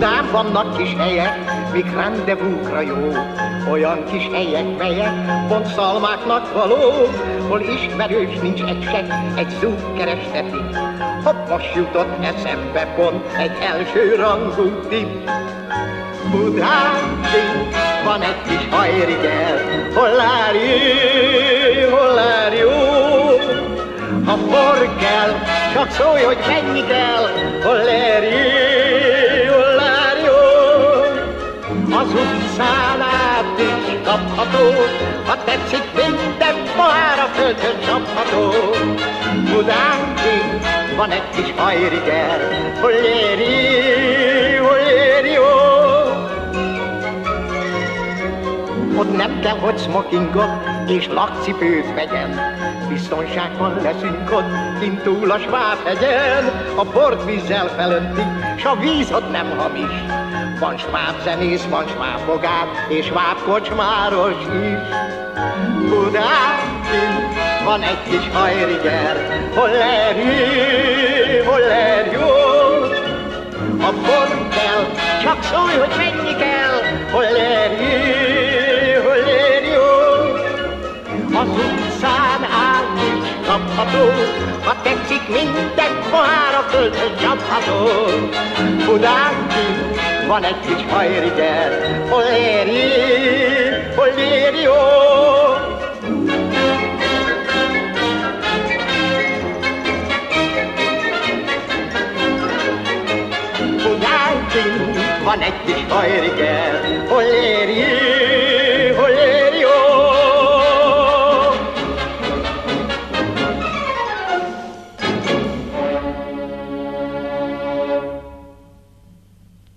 Budán vannak kis helyek, mik rendezvúkra jó, olyan kis helyek, melyek pont szalmáknak való, hol ismerős nincs egy se, egy zúg keresteti. Hopp, most jutott eszembe pont egy első rangú tipp. Budán van egy kis hajrigel, hol jó. Ha forgel, csak szólj, hogy mennyi kell, hol jó. Az utcán át is kapható, ha tetszik, minden pohár a földön csapható. Budán van egy kis hajrigel, hol jó. Ott nem kell, hogy smokingot és lakcipőt vegyen, biztonságban leszünk ott, kint túl a Svábhegyen. A bort vízzel felöntik, s a víz ott nem hamis. Van sváb zenész, van sváb bogár, és sváb kocsmáros is. Budán van egy kis hajrigel, hol jó. A bordel, csak szólj, hogy mennyi kell, hol jó. Az utcán át is kapható, ha tetszik, minden pohár a földhöz csapható. Budán van egy kis hajrigel, hol jó.